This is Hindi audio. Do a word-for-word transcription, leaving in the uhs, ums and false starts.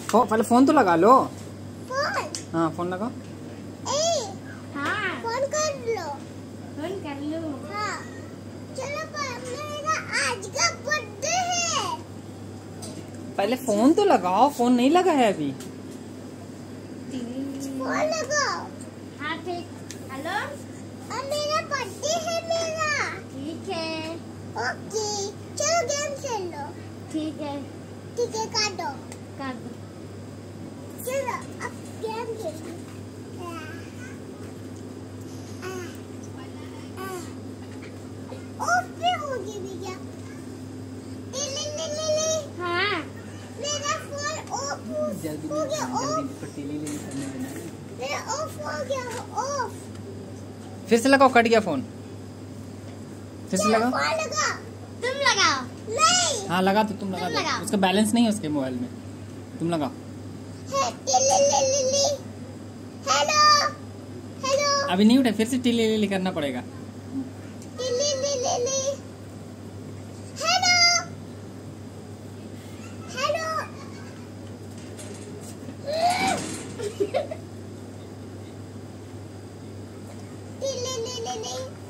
फो, पहले फोन तो लगा लो। फोन? हाँ फोन लगाओ। ए, हाँ फोन कर लो। फोन कर लो। हाँ चलो, मेरा आज का बर्थडे है। पहले फोन तो लगाओ, फोन नहीं लगा है अभी। फोन लगाओ। हाँ ठीक। हेलो, अब मेरा बर्थडे है मेरा। ठीक है। ओके चलो गेम खेल लो। ठीक है। ठीक है काटो। काट दो। चलो अब गेम खेलो। ऑफ पे हो गई भैया। ले ले ले ले ले। हाँ मेरा फोन ऑफ हो गया। ऑफ मेरा ऑफ हो गया। ऑफ फिर से लगाओ, कट गया फोन। फिर से लगाओ। फोन लगाओ। तुम लगाओ। नहीं। हाँ लगा तो तुम लगा तुम दो। उसका बैलेंस नहीं है उसके मोबाइल में, तुम लगाओ। Hello hello. अभी नहीं उठे, फिर से टिली लिली करना पड़ेगा। टिली लिली। Hello hello. टिली लिली।